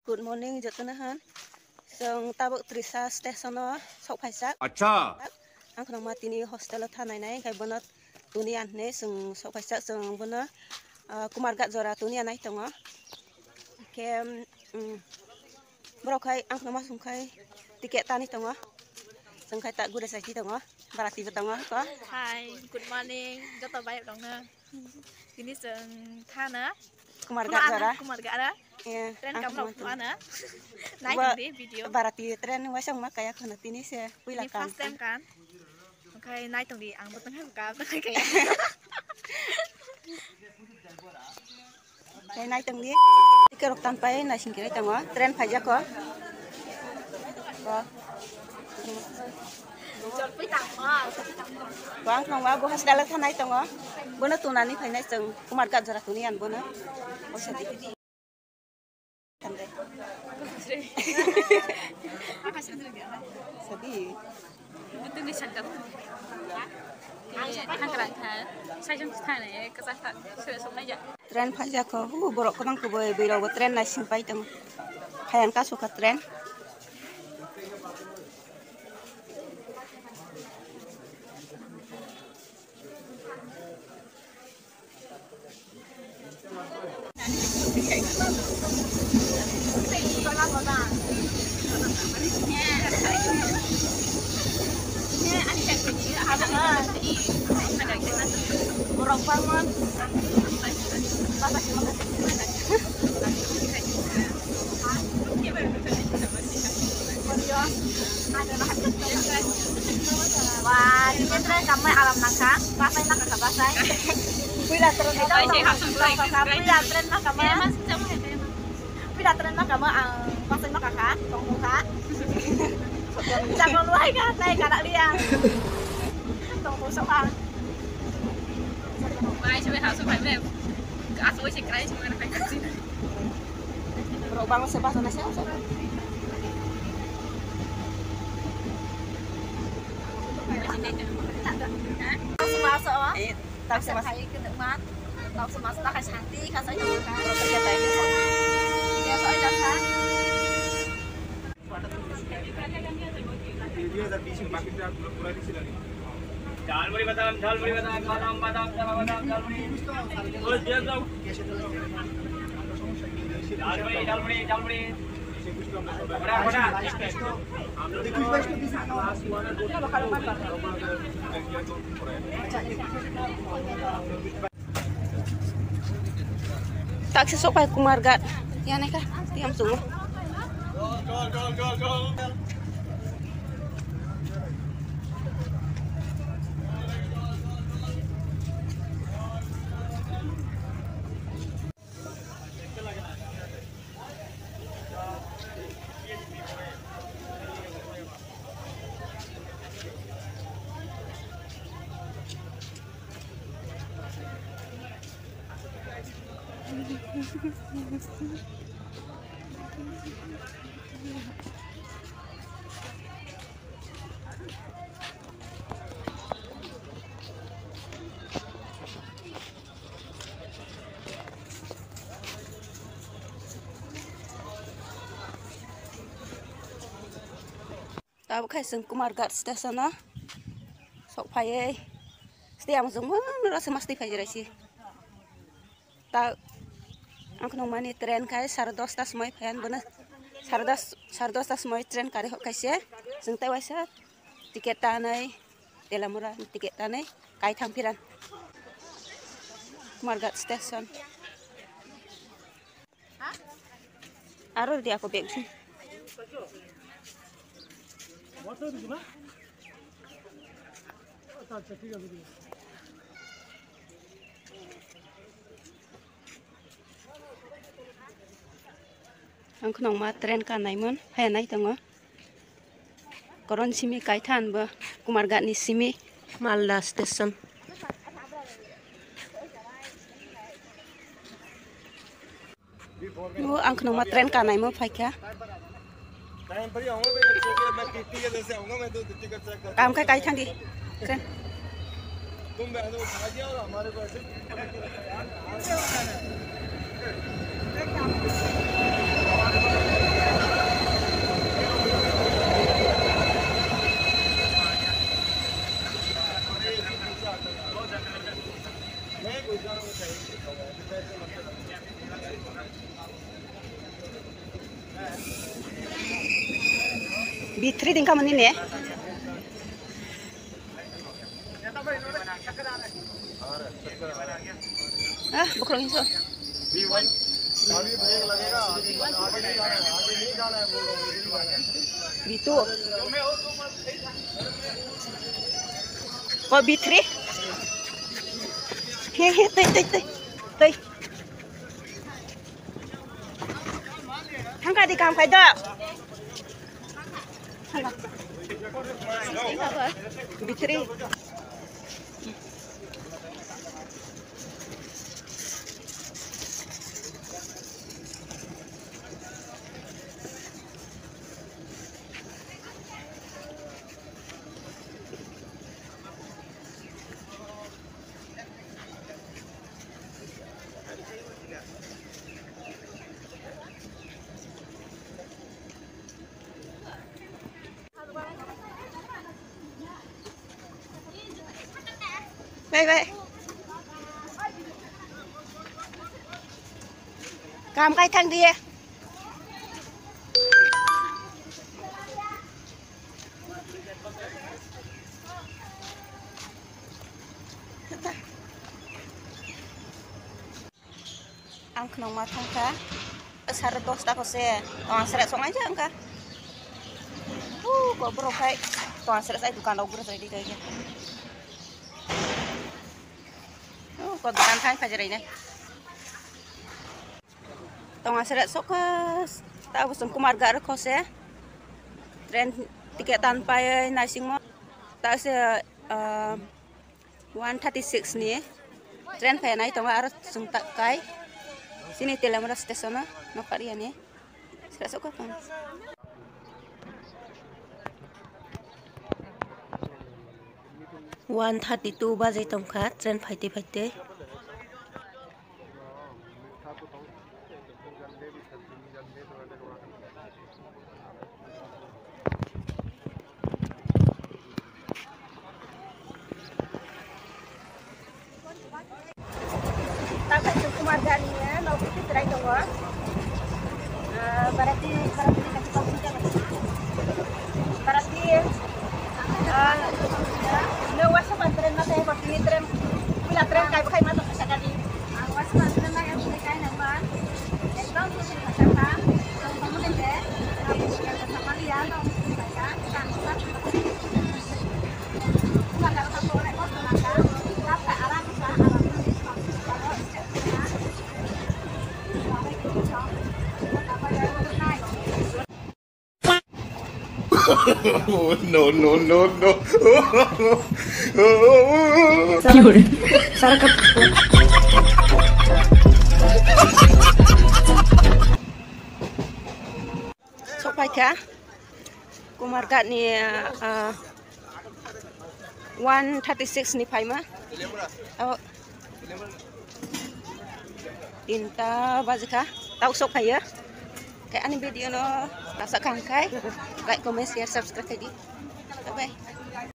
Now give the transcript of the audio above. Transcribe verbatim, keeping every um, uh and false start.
Good morning jatunahan. Seng tabuk Trisa station sok paisak. अच्छा. Ang kenang mati ni hostel thanai nai kai bonot tunian ne seng sok paisak seng bona kumargat zora tunian nai tongo. Kem bro kai ang kenang masung kai tiket tani tongo. Seng kai tak gude saji tongo. Barati betongo ko. Hi, good morning. Joto baik dong na. Ini seng thana. Kumargat zora. Kumargat ada. Ya. Tren kamu mana? Naik di video. Barati tren wasang makaya kana tini se. Ini first time kan? Oke, naik tong di ang beteng buka kayak. Kayak naik tong di. Ikerok tanpai na singkira tong tren pajak ko. Ko. Bang nong wa bo has dalat hanai tong bona tunani phainai seng kumargat zara tunian bona. Osati. Sedih. Betul di sana. Tren pajak ko, hu borok komang ko boy bilo bo tren na simpai tong. Hayan ka suka tren. Borok banget. Wah, ini tren kamu alam nangka, pasai nangka pasai. Pila tren Pila tren nangka kamu. Pila tren nangka kamu ang pasai nangka kan, tongmuka. Jangan luai kan, naik kanak liang. Tongmu soal. Mai cuma harus supaya mereka asal sih kerja cuma mereka kerja. Borok banget sebab sana siapa? Langsung masuk ah. Eh, tak Masuk sama. kayak ke depan. Langsung masuk tak cantik kan saya kan. Kerja tadi. Ya soal dasar. दाल बड़ी बादाम दाल बड़ी बादाम बादाम बादाम चना बादाम दाल बड़ी और दिया जाओ दाल बड़ी दाल बड़ी दाल बड़ी बड़ा बड़ा Tak sesok pai kumargat. Ya naik kah? Diam sungguh. Gol gol gol gol Tahu kai seng kumargat stesen na. Sok pai. Setiap musim mana rasa mesti pai jerai sih. Tahu. Angkno mani tren kai sardos tas moi paian bener. Sardos sardos tas moi tren kari hok kai sih. Seng tahu sih. Tiket tanai. Delamura tiket tanai. Kai tampiran. Kumargat stesen. Aru dia aku beg sih. Water is na? अच्छा ठीक है ठीक है Ang kenong ma tren kanai mon, hai nai tongo. Koron simi kai than ba, kumargat ni simi Malda station. Wo ang kenong ma tren kanai mo phai kya. Time पर ही आऊंगा मैं मैं टीटी के जैसे आऊंगा मैं तो टिकट चेक कर Kam kai kai thang di. Tren. तुम बैठो उठा दिया और हमारे को ऐसे Bitri tingkah mana ni? Ah, bukan itu. Bitu. Kau Bitri? Hehe, teh, teh, teh, teh. Hangga di kampai dah. Bitri. Vậy vậy. Cầm cái thằng đi. Ang kenong matang ka? Asar dos ta ko se. Tong seret song aja angka. Uh, kok bro kai. Tong seret sai dukan lau bro sai di kai. Oh, kok dukan kai fajar ini. Tong seret sok ke ta usum kumarga ko se. Tren tiket tanpa nasing mo. Ta se one thirty-six ni. Tren pa nai tong arus sung tak kai. Sini Telemara stesen no karian ya. Seret sok kan. one thirty-two baje tongka tren phaite phaite. Takkan cuma daninya, mau kita try dong, berarti berarti kasih tahu kita, berarti no wasa tren na tayo pag tren pila tren kay bakay matok sa kadi ang wasa tren na yung kay naman ay daw sa sa ang pamunin de tapos sa Maria no kaya kan sa wala ka to na ko na ka dapat arang sa arang no, no, no, no. Sarap. Sok pai ka? Kumarga ni uh, one thirty-six ni pai ma. Oh. Tinta bazika. Tahu sok pai ya? Kayak ani video no rasa kangkai. Like, comment, share, subscribe tadi. Bye bye.